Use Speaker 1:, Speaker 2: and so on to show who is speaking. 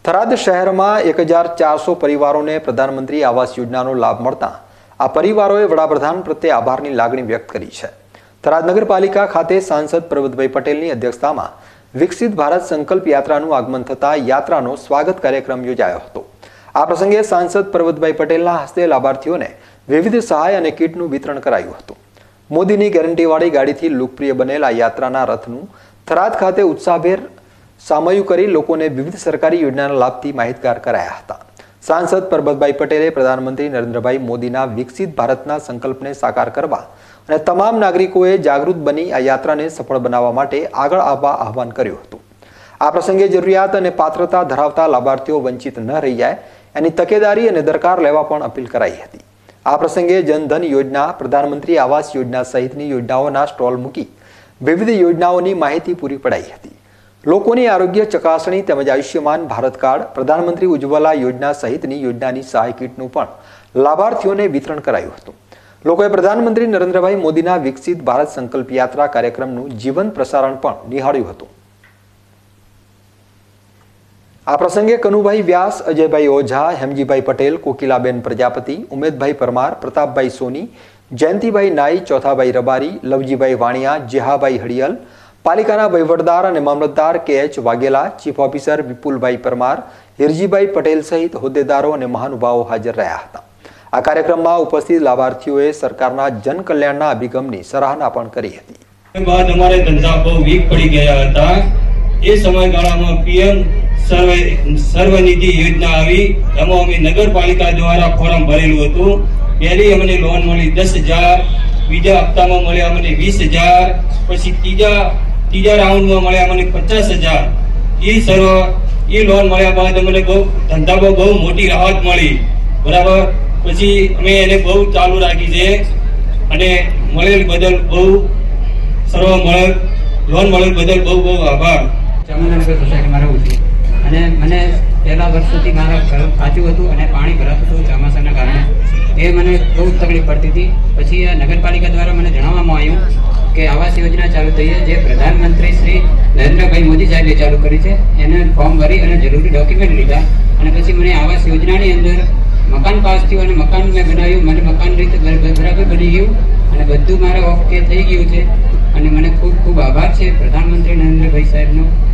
Speaker 1: થરાદ શહેરમાં 1400 પરિવારોને પ્રધાનમંત્રી આવાસ યોજનાનો લાભ મળતા આ પરિવારોએ વડાપ્રધાન પ્રત્યે આભારની લાગણી વ્યક્ત કરી છે। થરાદ નગરપાલિકા ખાતે સાંસદ પરબતભાઈ પટેલની અધ્યક્ષતામાં વિકસિત ભારત સંકલ્પ યાત્રાનું આગમન થતા યાત્રાનો સ્વાગત કાર્યક્રમ યોજાયો હતો। આ પ્રસંગે સાંસદ પરબતભાઈ પટેલના હસ્તે લાભાર્થીઓને વિવિધ સહાય અને કીટનું વિતરણ કરાયું હતું। મોદીની ગેરંટીવાળી ગાડીથી લોકપ્રિય બનેલા યાત્રાના રથનું થરાદ ખાતે ઉત્સાહભેર સામયું કરી લોકોને વિવિધ સરકારી યોજનાના લાભથી માહિતગાર કરાયા હતા। સાંસદ પરબતભાઈ પટેલે પ્રધાનમંત્રી નરેન્દ્રભાઈ મોદીના વિકસિત ભારતના સંકલ્પને સાકાર કરવા અને તમામ નાગરિકોએ જાગૃત બની આ યાત્રાને સફળ બનાવવા માટે આગળ આવવા આહવાન કર્યું હતું। આ પ્રસંગે જરૂરિયાત અને પાત્રતા ધરાવતા લાભાર્થીઓ વંચિત ન રહી જાય એની તકેદારી અને દરકાર લેવા પણ અપીલ કરાઈ હતી। આ પ્રસંગે જનધન યોજના, પ્રધાનમંત્રી આવાસ યોજના સહિતની યોજનાઓના સ્ટોલ મૂકી વિવિધ યોજનાઓની માહિતી પૂરી પડાઈ હતી। લોકોની આરોગ્ય ચકાસણી તેમજ આયુષ્યમાન ભારત કાર્ડ, પ્રધાનમંત્રી ઉજ્જવલા યોજના સહિતની યોજનાની સહાય કીટનું પણ લાભાર્થીઓને વિતરણ કરાયું હતું। લોકોએ પ્રધાનમંત્રી નરેન્દ્રભાઈ મોદીના વિકસિત ભારત સંકલ્પ યાત્રા કાર્યક્રમનું જીવંત પ્રસારણ પણ નિહાળ્યું હતું। આ પ્રસંગે કનુભાઈ વ્યાસ, અજયભાઈ ઓઝા, હેમજીભાઈ પટેલ, કોકિલાબેન પ્રજાપતિ, ઉમેદભાઈ પરમાર, પ્રતાપભાઈ સોની, જયંતિભાઈ નાઈ, ચોથાભાઈ રબારી, લવજીભાઈ વાણિયા, જેહાભાઈ હડિયલ, પાલિકાના વહીવટદાર અને મામલતદાર કે.એચ. વાઘેલા, ચીફ ઓફિસર વિપુલભાઈ પરમાર, હિરજીભાઈ પટેલ સહિત હોદ્દેદારો અને મહાનુભાવો હાજર રહ્યા હતા। આ કાર્યક્રમમાં ઉપસ્થિત લાભાર્થીઓએ સરકારના જનકલ્યાણના અભિગમની સરાહના પણ કરી હતી।
Speaker 2: બાદ અમારે ધંધા બહુ વીક પડી ગયા હતા। એ સમયગાળામાં પીએમ સર્વનિધિ યોજના આવી, એમાં અમે નગરપાલિકા દ્વારા ફોર્મ ભરેલું હતું। પહેલી અમને લોન મળી 10,000, બીજા હપ્તામાં મળ્યા મને 20,000, પછી ત્રીજા રાઉન્ડમાં મળ્યા મને 50,000। એ લોન મળ્યા બાદ અમને ધંધામાં બહુ મોટી રાહત મળી, બરાબર। પછી અમે એને બહુ ચાલુ રાખી છે અને મળેલ બદલ બહુ લોન મળેલ બદલ બહુ બહુ આભાર।
Speaker 3: ચામુંડાનગર સોસાયટીમાં રહું છું અને મને પહેલા વર્ષોથી મારા ઘર કાચું હતું અને પાણી ભરાતું હતું ચોમાસાના કારણે। એ મને બહુ તકલીફ પડતી હતી। પછી આ નગરપાલિકા દ્વારા મને જણાવવામાં આવ્યું કે આવાસ યોજના ચાલુ થઈ છે, જે પ્રધાનમંત્રી શ્રી નરેન્દ્રભાઈ મોદી સાહેબે ચાલુ કરી છે। એને ફોર્મ ભરી અને જરૂરી ડોક્યુમેન્ટ લીધા અને પછી મને આવાસ યોજનાની અંદર મકાન પાસ થયું અને મકાન મેં બનાવ્યું। મને મકાન રીતે બરાબર બની ગયું અને બધું મારે ઓકે થઈ ગયું છે અને મને ખૂબ ખૂબ આભાર છે પ્રધાનમંત્રી નરેન્દ્રભાઈ સાહેબનો।